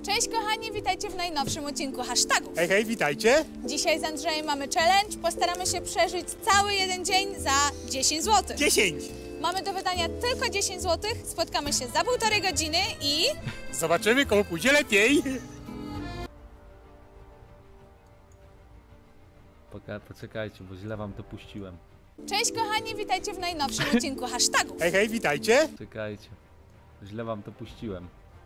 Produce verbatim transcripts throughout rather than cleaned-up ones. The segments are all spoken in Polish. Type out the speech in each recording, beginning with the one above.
Cześć kochani, witajcie w najnowszym odcinku Hashtagów. Hej, hej, witajcie! Dzisiaj z Andrzejem mamy challenge, postaramy się przeżyć cały jeden dzień za dziesięć złotych. dziesięć! Mamy do wydania tylko dziesięć złotych, spotkamy się za półtorej godziny i... Zobaczymy, komu pójdzie lepiej! Poka poczekajcie, bo źle wam to puściłem. Cześć kochani, witajcie w najnowszym odcinku Hashtagów. Hej, hej, witajcie! Czekajcie, źle wam to puściłem.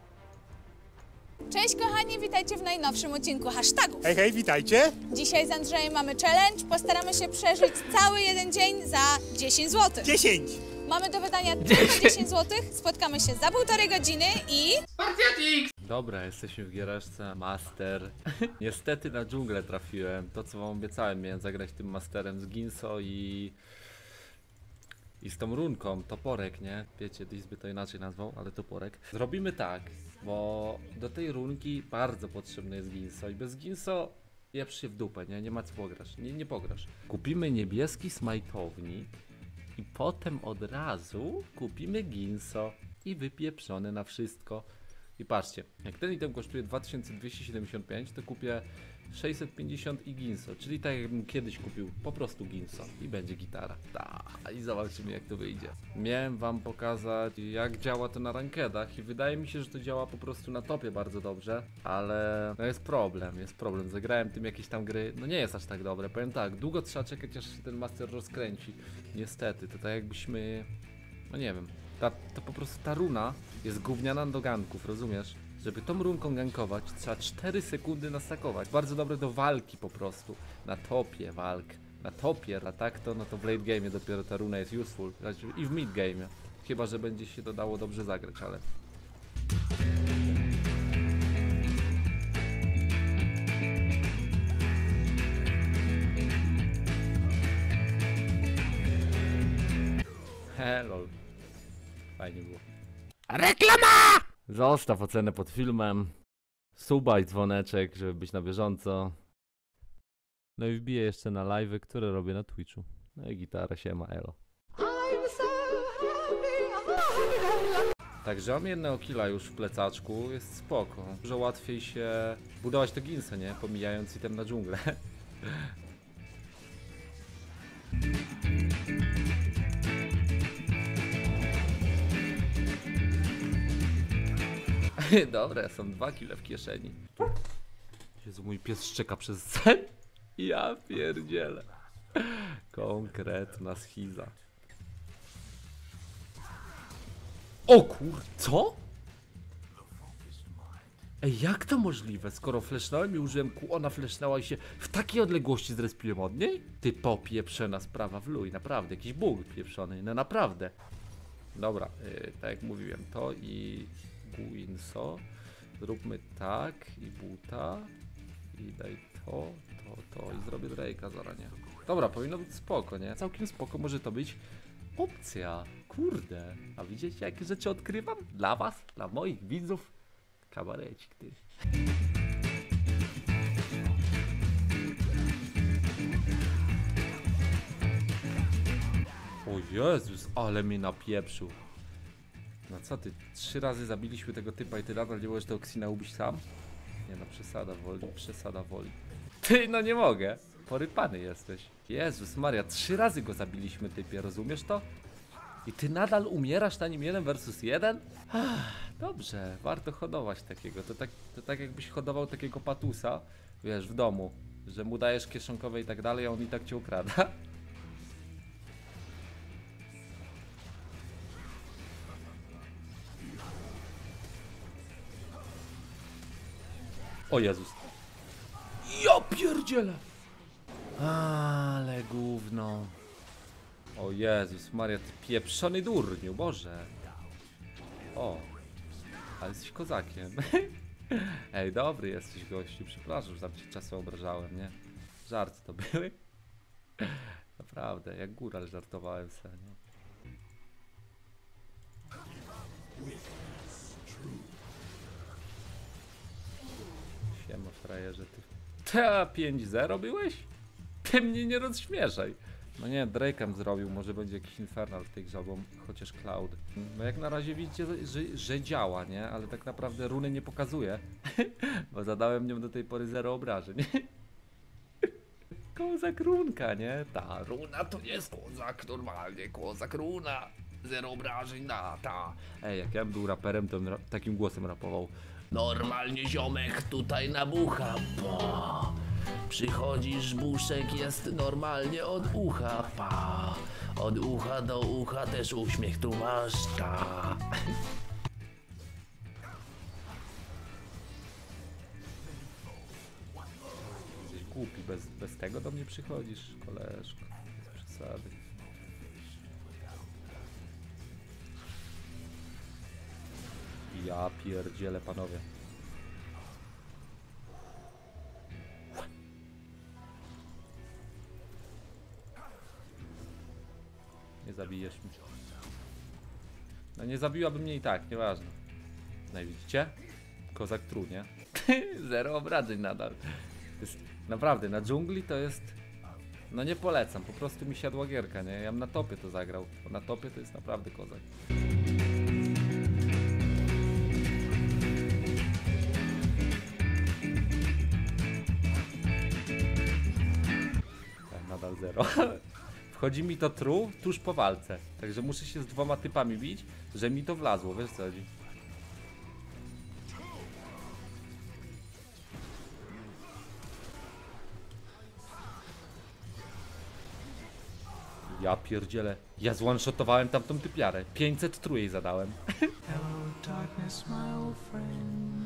Cześć kochani, witajcie w najnowszym odcinku Hashtagów. Hej, hej, witajcie! Dzisiaj z Andrzejem mamy challenge, postaramy się przeżyć cały jeden dzień za dziesięć złotych. dziesięć! Mamy do wydania tylko dziesięć złotych, spotkamy się za półtorej godziny i... Dobra, jesteśmy w giereczce Master. Niestety na dżunglę trafiłem. To co wam obiecałem, miałem zagrać tym Masterem z Ginso i... I z tą runką, toporek, nie? Wiecie, Dis by to inaczej nazwał, ale toporek. Zrobimy tak, bo do tej runki bardzo potrzebny jest Ginso i bez Ginso jebsz się w dupę, nie? Nie ma co pograsz, nie, nie pograsz. Kupimy niebieski smajtownik i potem od razu kupimy Ginso i wypieprzone na wszystko. I patrzcie, jak ten item kosztuje dwa tysiące dwieście siedemdziesiąt pięć, to kupię sześćset pięćdziesiąt i Ginso, czyli tak jakbym kiedyś kupił po prostu Ginso i będzie gitara. Ta, i zobaczymy jak to wyjdzie. Miałem wam pokazać jak działa to na rankedach i wydaje mi się, że to działa po prostu na topie bardzo dobrze, ale no jest problem, jest problem. Zagrałem tym jakieś tam gry, no nie jest aż tak dobre. Powiem tak, długo trzeba czekać aż się ten master rozkręci. Niestety, to tak jakbyśmy, no nie wiem, ta, to po prostu ta runa jest gówniana do ganków, rozumiesz? Żeby tą runką gankować, trzeba cztery sekundy nastakować. Bardzo dobre do walki po prostu. Na topie walk. Na topie, a tak to, no to w late game dopiero ta runa jest useful. I w mid game. Chyba, że będzie się to dało dobrze zagrać, ale... Hello. Fajnie było. Reklama! Zostaw ocenę pod filmem, suba i dzwoneczek, żeby być na bieżąco. No i wbiję jeszcze na live'y, które robię na Twitchu. No i gitarę, siema, elo. Także mam jednego killa już w plecaczku, jest spoko. Dużo łatwiej się budować to Ginso, nie? Pomijając item na dżunglę. Dobra, są dwa kile w kieszeni. Jezu, mój pies szczeka przez sen. Ja pierdzielę. Konkretna schiza. O kur... co? Ej, jak to możliwe? Skoro flashnąłem i użyłem Q, ona flashnęła i się w takiej odległości zrespiłem od niej? Ty popieprzona sprawa w luj, naprawdę, jakiś bóg pieprzony, no naprawdę. Dobra, yy, tak jak mówiłem, to i... Ginso. Zróbmy tak i buta. I daj to, to, to i zrobię Drake'a zaranie. Dobra, powinno być spoko, nie? Całkiem spoko może to być opcja. Kurde. A widzicie jakie rzeczy odkrywam? Dla was, dla moich widzów. Kabarecik ty. O Jezus, ale mnie napieprzył. No co ty, trzy razy zabiliśmy tego typa i ty nadal nie możesz tego Ksina ubić sam? Nie no, przesada woli, przesada woli. Ty, no nie mogę. Porypany jesteś. Jezus Maria, trzy razy go zabiliśmy typie, rozumiesz to? I ty nadal umierasz na nim jeden versus jeden? Dobrze, warto hodować takiego. To tak, to tak jakbyś hodował takiego patusa, wiesz, w domu. Że mu dajesz kieszonkowe i tak dalej, a on i tak cię ukrada. O Jezus. Ja pierdzielę. Ale gówno. O Jezus Maria, ty pieprzony durniu, Boże. O. Ale jesteś kozakiem. Ej, dobry jesteś gościu, przepraszam, że tam cię czasem obrażałem, nie? Żarty to były. Naprawdę, jak góral żartowałem sobie, nie? Siema frajerze, ty. Ta pięć zero byłeś? Ty mnie nie rozśmieszaj. No nie, Drake'em zrobił, może będzie jakiś Infernal w tej grze, albo chociaż Cloud. No jak na razie widzicie, że, że działa, nie? Ale tak naprawdę runy nie pokazuje, bo zadałem nią do tej pory zero obrażeń. Kozak runka, nie? Ta runa to jest kozak, normalnie, kozak runa. Zero obrażeń na ta. Ej, jak ja bym był raperem, to bym ra takim głosem rapował. Normalnie ziomek tutaj nabucha, po. Przychodzisz, buszek jest normalnie od ucha, pa. Od ucha do ucha też uśmiech tu masz, ta. Jesteś głupi, bez, bez tego do mnie przychodzisz, koleżko. Bez przesady. Ja pierdzielę, panowie. Nie zabijesz mnie. No nie zabiłaby mnie i tak, nieważne. No i widzicie? Kozak tru, nie? Zero obrażeń nadal. To jest, naprawdę, na dżungli to jest... No nie polecam, po prostu mi siadła gierka, nie? Ja bym na topie to zagrał, bo na topie to jest naprawdę kozak. Tak, nadal zero. Wchodzi mi to true tuż po walce, także muszę się z dwoma typami bić, że mi to wlazło, wiesz co chodzi? Ja pierdzielę, ja zone-shotowałem tamtą typiarę, pięćset tru jej zadałem. Hello darkness, my old friend.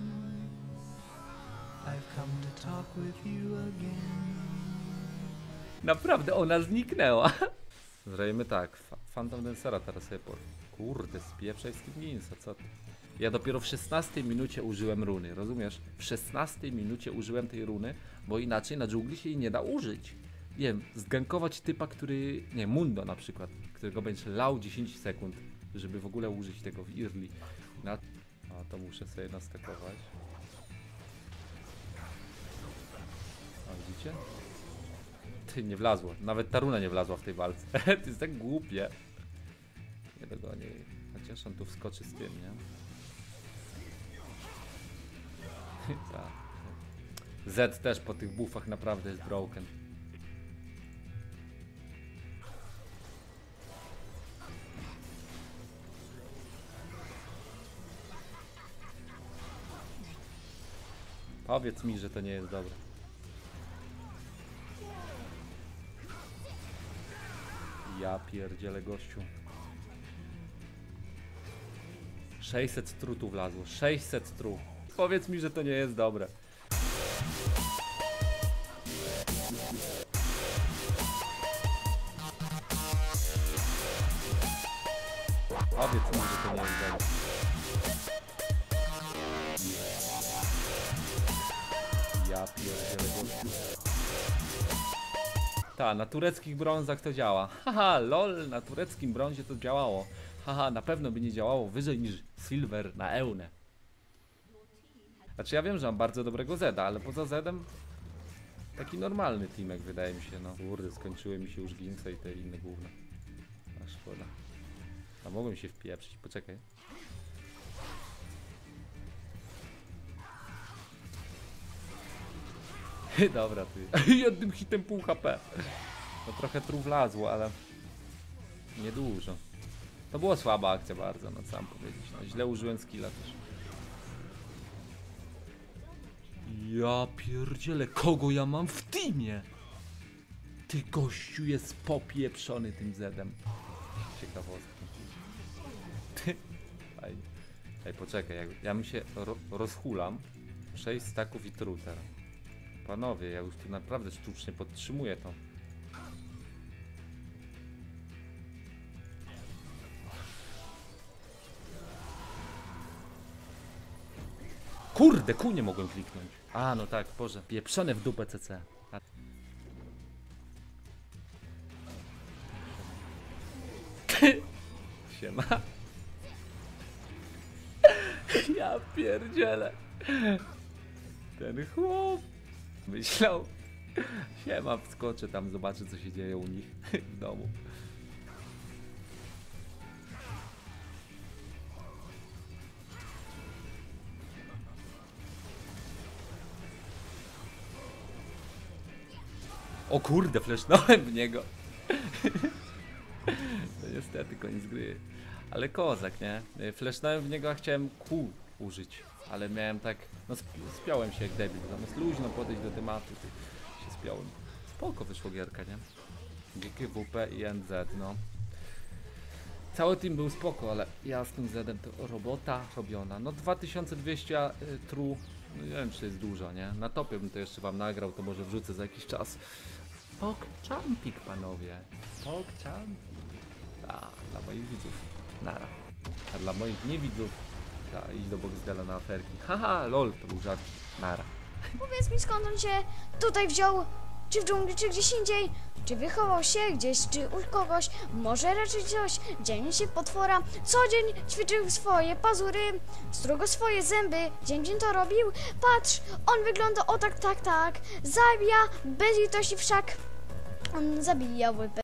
I've come to talk with you again. Naprawdę, ona zniknęła. Zrobimy tak, Fa Phantom Dancera teraz sobie por... Kurde, spieprzaj z tym Ginsa, co ty? Ja dopiero w szesnastej minucie użyłem runy, rozumiesz? W szesnastej minucie użyłem tej runy, bo inaczej na dżungli się jej nie da użyć. Wiem, zgankować typa, który... Nie, Mundo na przykład, którego będziesz lał dziesięć sekund, żeby w ogóle użyć tego w early. Na... A, to muszę sobie naskakować. A, widzicie? Ty, nie wlazło. Nawet ta runa nie wlazła w tej walce. To jest tak głupie. Nie dogonię jej. Chociaż on tu wskoczy z tym, nie? Tak. Z też po tych buffach naprawdę jest broken. Powiedz mi, że to nie jest dobre. Ja pierdzielę, gościu. sześćset tru tu wlazło. sześćset tru. Powiedz mi, że to nie jest dobre. Powiedz mi, że to nie jest dobre. Ja pierdzielę, gościu. Ta, na tureckich brązach to działa. Haha, lol, na tureckim brązie to działało. Haha, na pewno by nie działało wyżej niż silver na eunę. Znaczy ja wiem, że mam bardzo dobrego Zeda, ale poza Zedem taki normalny teamek wydaje mi się, no. Kurde, skończyły mi się już Ginsa i te inne gówna. A szkoda. A mogłem się wpieprzyć, poczekaj. Dobra, ty. Jednym hitem pół H P. No trochę tru wlazło, ale niedużo. To była słaba akcja bardzo, no co mam powiedzieć. No, źle użyłem skilla też. Ja pierdzielę, kogo ja mam w teamie? Ty, gościu jest popieprzony tym Zedem. Ciekawostka. Ty. Fajnie. Ej, poczekaj, jak ja mi się ro rozhulam. sześć staków i tru teraz. Panowie, ja już tu naprawdę sztucznie podtrzymuję to. Kurde, kół nie mogłem kliknąć. A, no tak, Boże. Pieprzone w dupę C C. A... Siema. Ja pierdzielę. Ten chłop myślał, Siema, wskoczę tam, zobaczę co się dzieje u nich w domu. O kurde, flashnąłem w niego. No niestety, koniec gry. Ale kozak, nie? Flashnąłem w niego, a chciałem kół użyć. Ale miałem tak... No sp spiąłem się jak debil. Zamiast luźno podejść do tematu, ty się spiąłem. Spoko wyszło gierka, nie? G K W P i N Z, no. Cały team był spoko, ale ja z tym Zedem to robota robiona. No dwa tysiące dwieście y, tru, no nie wiem czy jest dużo, nie? Na topie bym to jeszcze wam nagrał, to może wrzucę za jakiś czas. Pogchampik, panowie. Pogchampik. A, dla moich widzów. Nara. A dla moich niewidzów, ta, idź do Boxdela na aferki. Haha, lol, to był żart. Nara. Powiedz mi, skąd on się tutaj wziął? Czy w dżungli, czy gdzieś indziej? Czy wychował się gdzieś, czy u kogoś? Może raczej coś? Dzień się potwora. Co dzień ćwiczył swoje pazury, strugo swoje zęby. Dzień dzień to robił. Patrz, on wygląda o tak, tak, tak. Zabija bez litości wszak. On zabija łypę.